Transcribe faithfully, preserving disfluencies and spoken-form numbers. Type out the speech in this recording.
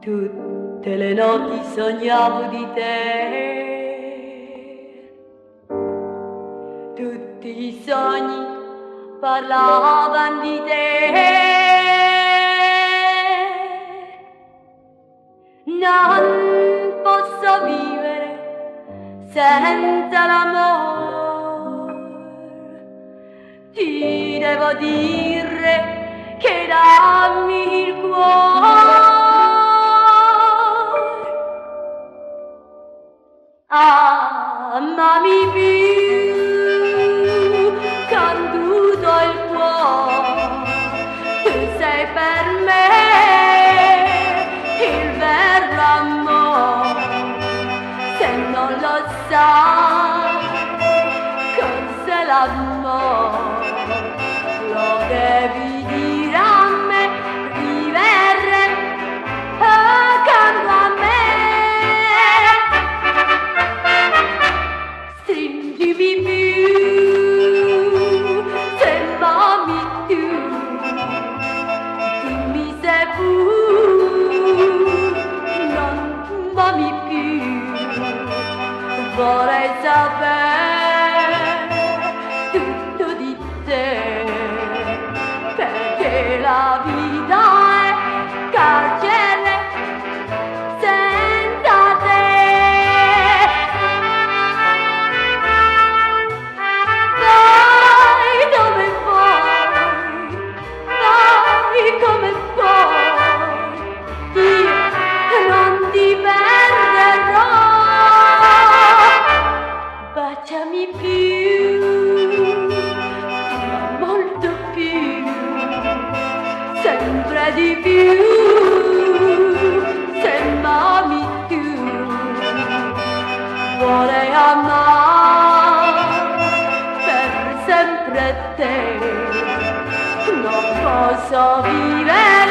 Tutte le notti sognavo di te, tutti i sogni parlavano di te. Non posso vivere senza l'amore, ti devo dire che dammi il cuore. Amami più con tutto il cuore, tu sei per me il vero amore. Se non lo sai cos'è l'amore, lo devi dire a me, vivere accanto a me. Stringimi più, sembami tu, dimmi se pur non m'ami più. Vorrei sapere tutto di te, perché la vita è carcere senza te. Vai dove vuoi, vai come vuoi, io non ti perderò. Baciami più, ma molto più, sempre di più, se m'ami tu. Vorrei amare per sempre te, non posso vivere